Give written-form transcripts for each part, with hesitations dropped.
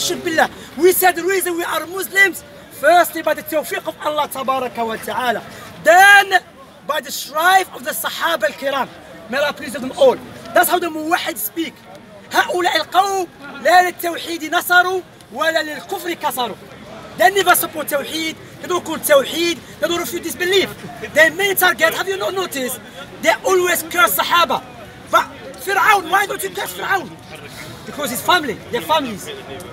shirk billah. We said the reason we are Muslims, firstly by the tawfiq of Allah tabaraka wa ta'ala, then by the strive of the Sahaba al-Kiram. May Allah please them all. That's how the Muwahid speak. هؤلاء القوم لا للتوحيد نصروا ولا للكفر كسروا. They never support Tawheed, they don't call Tawheed, they don't refute disbelief. Their main target, have you not noticed? They always curse Sahaba. But Fir'aun, why don't you curse Fir'aun? Because his family, their families.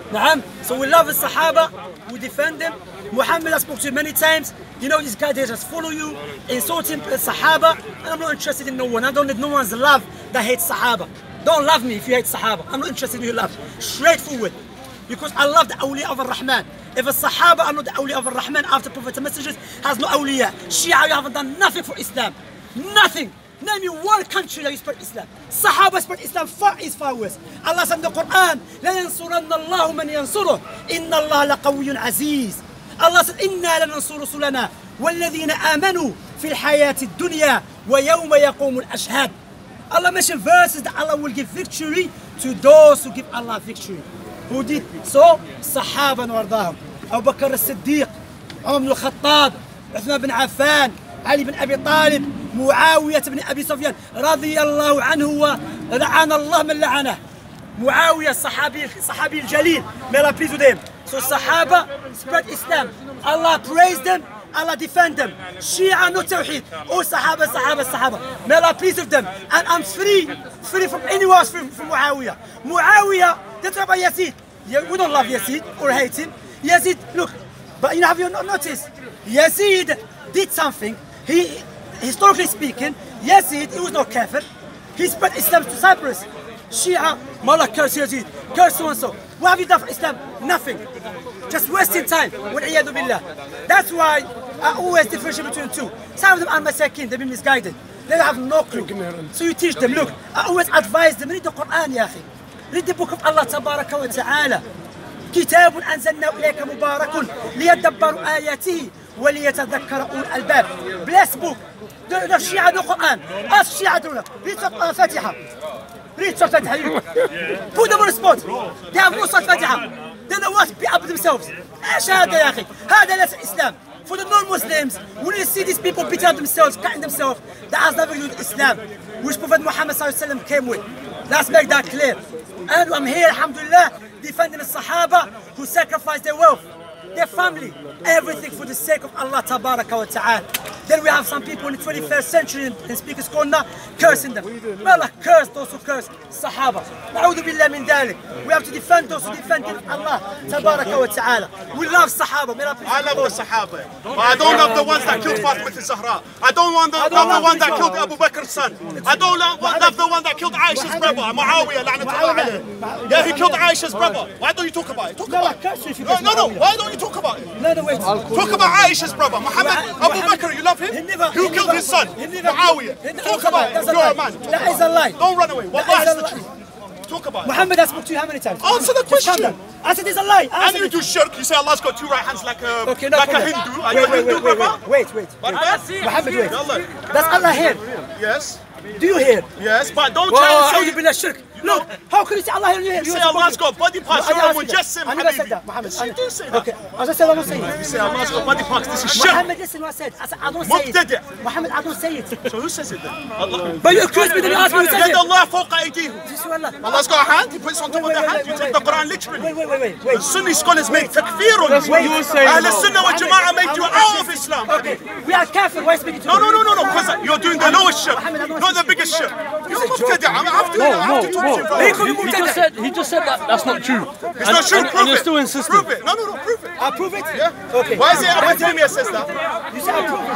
So we love the Sahaba, we defend them. Muhammad I spoke to you many times. You know, this guy, they just follow you, insulting the Sahaba. And I'm not interested in no one. I don't need no one's love that hates Sahaba. Don't love me if you hate Sahaba. I'm not interested in your love. Straightforward. Because I love the awliya of Ar-Rahman. If a Sahaba are not the awliya of Ar-Rahman after Prophet and messages, has no awliya. Shia, you haven't done nothing for Islam. Nothing. Name me one country that you spread Islam. Sahaba spread Islam far east, far west. Allah said in the Quran, لا ينصرن الله من ينصره إن الله لقوي عزيز. Allah said, إنا لننصر رسلنا والذين آمنوا في الحياة الدنيا ويوم يقوم الأشهاد. Allah mentioned verses that Allah will give victory to those who give Allah victory. Who did so? Sahaba وارضاهم. Abu Bakr as-Siddiq, Umar ibn al-Khattab, Uthman bin Affan, Ali bin Abi Talib, Muawiyah bin Abi Sufyan, رضي الله عنه ولعن الله من لعنه. Muawiyah, Sahabi al-Jalil, may Allah please with him. So Sahaba spread Islam. Allah praise them, Allah defend them. Shia no Tawheed. Oh Sahaba, Sahaba, Sahaba. May Allah please with them. And I'm free from anyone else from Muawiyah. Muawiyah, they talk about Yazid. We don't love Yazid or hate him. Yazid, look, but you know, have you not noticed? Yazid did something. Historically speaking, Yazid, he was not kafir. He spread Islam to Cyprus. Shia, Mullah curse Yazid, curse so and so. What have you done for Islam? Nothing. Just wasting time. Wal-iyadu billah. That's why I always differentiate between the two. Some of them are masakin, they've been misguided. They have no clue. So you teach them, look, I always advise them, read the Quran, ya akhi. Read the book of Allah tabaraka wa ta'ala. كتاب أنزلناه إليك مبارك ليدبروا آياته وليتذكر أولو الألباب. Blessed book. The Shia the Quran. Ask Shia the read Surah Fatiha. Read Surah Fatiha. Put them on the spot. They have no Surah Fatiha. They know what to be up themselves. ايش هذا يا أخي؟ هذا ليس Islam. For the non-Muslims, when you see these people beating up themselves, cutting themselves, that has nothing to do with Islam, which Prophet Muhammad ﷺ came with. Let's make that clear. And I'm here, alhamdulillah, defending the Sahaba who sacrificed their wealth, their family, everything for the sake of Allah tabaraka wa ta'ala. Then we have some people in the 21st century in Speaker's Corner cursing them. May Allah curse those who curse Sahaba. Na'udhu billah min dhalik. We have to defend those who defend Allah tabaraka wa ta'ala. We love Sahaba. I love the Sahaba. But I don't love the ones that killed Fatima al-Zahra. I don't love the one that killed Abu Bakr's son. I don't love the one that killed Aisha's brother, Muawiyah, la'natullah alayhi. Yeah, he killed Aisha's brother. Why don't you talk about it? Talk about it. No. Why don't you talk about it? No, wait. Talk about Aisha's brother, Muhammad. Abu Bakr, you love him? Who killed his son? Muawiyah. Talk about it. You're a man. That is a lie. Don't run away. Wallahi, it's the truth. Talk about it. Muhammad has spoken to you how many times? Answer the question. I said it's a lie. And you do shirk. You say Allah's got two right hands like a Hindu. Are you a Hindu, brother? Wait. Muhammad, wait. That's Allah here. Yes. Do you hear? Yes, but don't try and say... Look, how can you say Allah here? You say Allah's got body parts, you're a mujassim, I never said that, Muhammad. You do say that. Okay, as I said, I don't say it. You say Allah's got body parts, this is shirk. Muhammad, listen what I said. I said, I don't say it. Muhammad, I don't say it. So who says it then? Allah. But you accuse me, then you ask me who says it. Allah fawqa aydihim. Allah's got a hand, he puts on top of their hand, you take the Quran literally. Wait. Sunni scholars make takfir on you. Ahl Sunnah wal Jama'ah made you out of Islam. Okay, we are kafir, why speaking to me? No, because you're doing the lowest shirk, not the biggest shirk. You're mubtadi', I have to talk to you. He just said that's not true. It's not true, prove and you're it. still insisting. Prove it. No, prove it. I'll prove it? Yeah. Okay. Why is it Abu Taymiyyah says that? You say I'll prove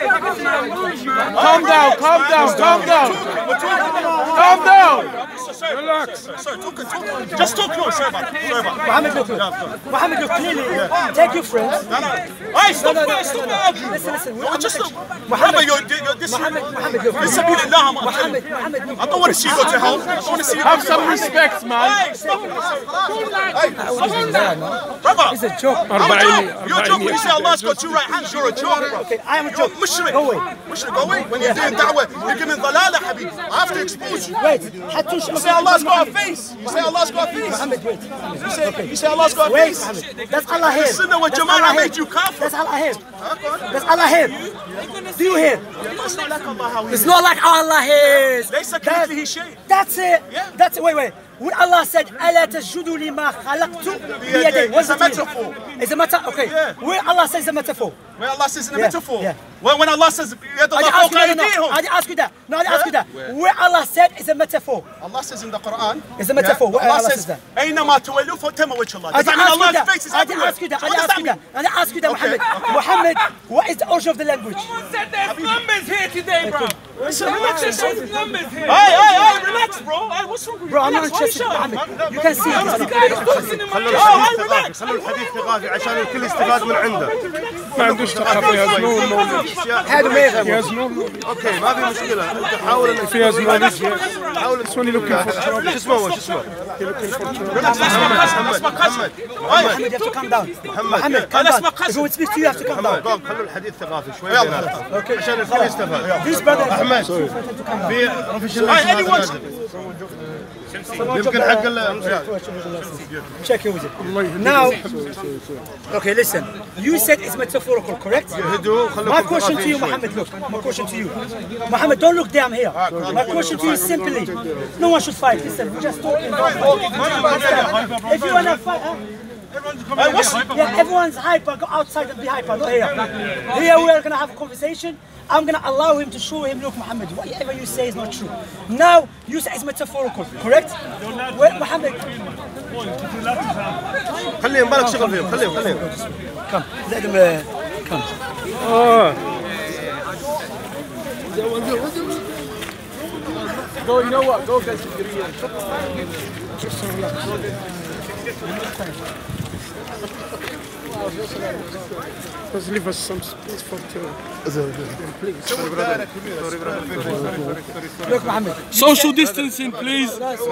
it. Calm down. Relax. Sorry, talk. Just talk close. Sorry about it. Muhammad, look clearly. Take your friends. No. Hey, stop arguing. Listen. Muhammad, you're this. Muhammad, look. I don't want to see you go to hell. I don't want to see you Have some respect, man. Hey, stop it. Brother, it's a joke. You're a joke when you say Allah's got two right hands. You're a joke, bro. Okay, I am a joke. Mushrik. Go away. Mushrik, go away. When you're doing da'wah, you're giving dhalala, habib. I have to expose you. Wait, You say Allah's got a face. You say Allah's got a face. Muhammad, wait. You say Allah's got a Wait, face. Muhammad. That's Allah here. Sunnah wa Jama'ah made you kafir. That's Allah here. That's Allah here. Do you hear? It's not like Allah how he It's not like Allah hears. ليس كمثله شيء. That's it. Yeah. That's it. Wait. When Allah said, ألا تسجدوا لما خلقت بيدي. It's a metaphor. It's a metaphor. Okay. Yeah. Where Allah says a metaphor. When Allah says in a Yeah, metaphor. yeah. When Allah says, I didn't ask you that. No, I didn't ask you that. Where Allah said is a metaphor. Allah says in the Quran. It's a metaphor. Where Allah Allah says says that. أينما تولوا فتم وجه الله. I Does that didn't mean ask you Allah's face is that. I didn't everywhere? ask you that. So what does that mean? I didn't ask you that, Muhammad. Muhammad, what is the origin of the language? Someone said there's numbers here today, bro. Someone said there's numbers here. Hey, relax, bro. Hey, what's wrong with you? Bro, I'm not Relax, why you interested, shouting? Muhammad. You can see it. This guy is talking in my ear. Oh, hey, relax. خلوا الحديث ثقافي عشان الكل يستفاد من عنده. ما عندوش ثقافة يا زنون. هذا ما يفهم. يا زنون. اوكي ما في مشكلة، انت حاول انك في يا زنون. حاول This one you looking for trouble. شو اسمه شو اسمه؟ Relax, that's my cousin. Muhammad, you have to calm down. Muhammad, calm That's down. my If cousin. you want to speak to you, you have to calm down. قوم خلوا الحديث ثقافي شوي بيناتنا Okay. عشان الكل يستفاد. This brother احمد في بروفيشنال يمكن حق check your music. Now, okay, listen. You said it's metaphorical, correct? هدوء My question to you, Muhammad, look. My question to you. Muhammad, don't look down here. My question to you is simply, no one should fight. Listen, we're just talking. Don't fight. If you want to fight, yeah, everyone's hyper. Go outside and be hyper, not here. Here we are going to have a conversation. I'm going to allow him to show him, look, Muhammad, whatever you say is not true. Now, you say it's metaphorical, correct? Well, Muhammad, خليهم بالك شغل فيهم خليهم come, let them come. Go, you know what? Go get some green. Let's leave us some space for two. Look, Muhammad. Social distancing, please.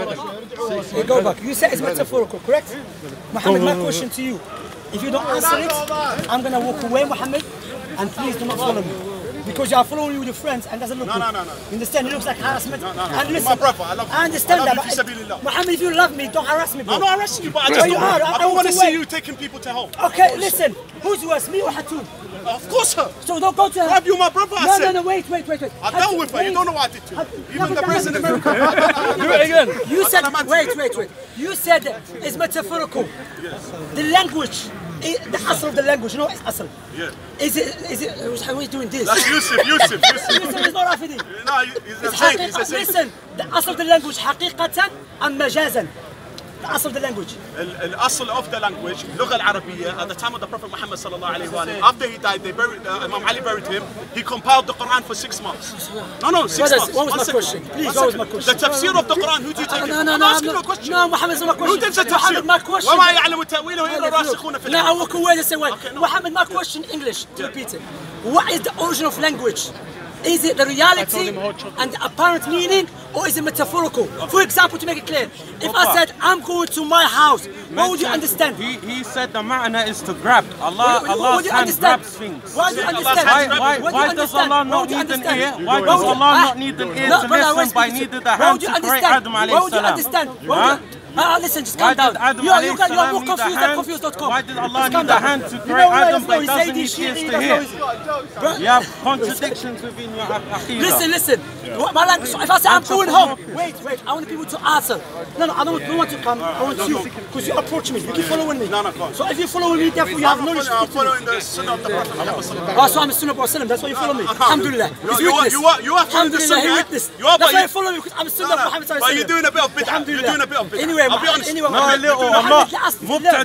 You go back. You said it's metaphorical, correct? Muhammad, my question to you. If you don't answer it, I'm going to walk away, Muhammad, and please do not follow me. Because you are following me with your friends and doesn't look good. No. You understand? It looks like harassment. And You're listen, my brother. I love you. I understand I that. love you, But, Fisabilillah. Muhammad, if you love me, don't harass me, bro. I'm not arresting you, but I Well, just you don't, are. I I don't want want to to see wait. you taking people to home. Okay, listen. Who's worse, me or Hatou? Of course, her. So don't go to her. Have you my brother? I said. No, wait. I dealt with her. You don't know what I did to her. Even the no, president no, of America. Do it again. You said, wait. You said it's metaphorical. The language, the asl of the language, you know it's asl. Yeah. Is it, how are you doing this? That's Yusuf. Listen, it's not Rafidi. No, he's a It's saint. He's a saint. listen, the asl of the language, حقيقة أم مجازا. The asl of the language. الأصل of the language, اللغة العربية, at the time of the Prophet Muhammad sallallahu alaihi wasallam, after he died, they buried, Imam Ali buried him. He compiled the Quran for 6 months. No, 6 months. What was One my second. question? Please, One what was second. my question? The tafsir of the Quran, who do you take it? No, I'm asking you a question. No, Muhammad, it's not my Who question. did the Muhammad, my tafsir? question. وما يعلم تأويله إلا الراسخون في No, I العلم. walk away the same way. Okay, no. Muhammad, my question in English, to repeat it. What is the origin of language? Is it the reality and the apparent meaning, or is it metaphorical? For example, to make it clear, if I said, I'm going to my house, what would you understand? He said the ma'na is to grab. What Allah's do you hand understand? grabs things. Why do you Allah's understand? hand grabs What do you Why does understand? Allah What not would you need an understand? ear? Why What does would you- Allah not need an ear No, to brother, I listen, but speak to needed you. a What hand would you to create understand? Adam alayhi What would you salam? understand? Huh? Listen, just Why calm down. did Adam You're alayhi more salam confused need a than hand? confused.com. Why did Allah Just calm need a down. hand to You create know what? Adam, but he That's doesn't no need Zaidi, ears Shi'i, to that's hear? no easy. You have contradictions within your aqidah. Listen. My language, so if I say I'm going home, wait, I want people to answer. No, I don't want to come. I want you, because you approach me. You keep following me. No, go on. So if you follow me, therefore you have knowledge. I'm following the sunnah of the Prophet Muhammad sallallahu alaihi Oh, so I'm a Sunnah Prophet. That's why you follow me. Alhamdulillah. It's You are- witness. you are following the Alhamdulillah, sunnah. he witnessed. You are, That's but why you- you follow me, because I'm a Sunnah No, of Muhammad sallallahu but alaihi you're doing a bit of bid'ah. You're Alhamdulillah. doing a bit of bid'ah. Anyway, I'll be honest. anyway, No, Muhammad, little, Muhammad, Allah. last-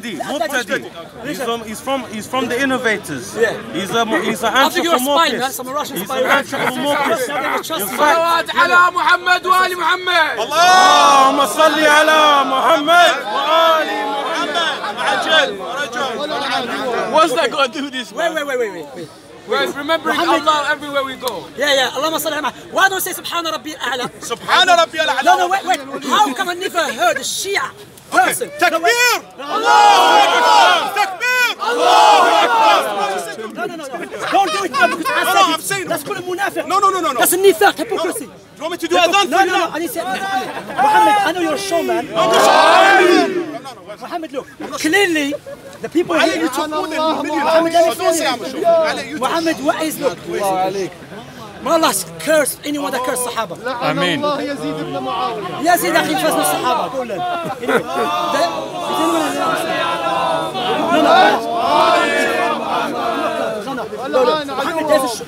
Mubtadi. He's from the innovators. Yeah. He's an I think you're a spy, man. anthropomorphist. Some Russian He's spy. an anthropomorphist. In صلوات على محمد وآل محمد. اللهم صل على محمد وآل محمد. عجل رجل What's that got to do with this? Wait. Guys, remembering Allah everywhere we go. Yeah. Allahumma salli ala Muhammad. Why don't you say Subhana Rabbi al-A'la? Subhana Rabbi al-A'la. No, wait. How come I never heard a Shia person? Takbir! Allahu Akbar! Takbir! Allahu Akbar! No. Don't do it now because I said I've seen it. That's called a munafiq. No. That's a nifaq, hypocrisy. Do you want me to do adhan for you now? I need to say, Muhammad, I know you're a showman. Muhammad, look, clearly the people here. You took more than a million. Muhammad, let me So don't say I'm a finish. showman. Muhammad, what is look? May Allah curse anyone that curse Sahaba. Amen. يزيد أخي فزن الصحابة. قول لهم. Muhammad, there's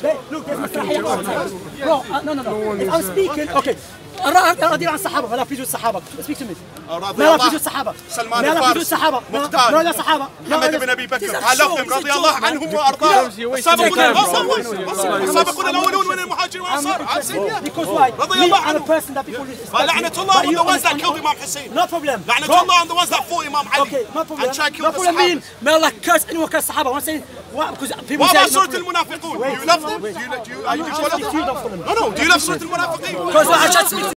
a bro, no. If I'm speaking, okay. راضي عن الصحابة فلا بيجوا الصحابة. Speak to me. لا بيجوا الصحابة. سلمان لا بيجوا الفارسي الصحابة. مختار لا صحابة. محمد بن ابي بكر علقهم رضي الله عنهم وارضاهم السابقون الاولون من المهاجرين والانصار Because why? رضي الله I'm a عنهم person that people لعنة الله on the ones that killed Imam Hussein. No problem. لعنة الله on the ones that fought Imam Ali. Okay, no problem. And tried to kill No the problem. Sahaba. May Allah curse anyone curse Sahaba. I'm saying, because people What say. about Surah Al-Munafiqun? Do you love them? Are you follow them? No. Do you love Surah Al-Munafiqun? Because I just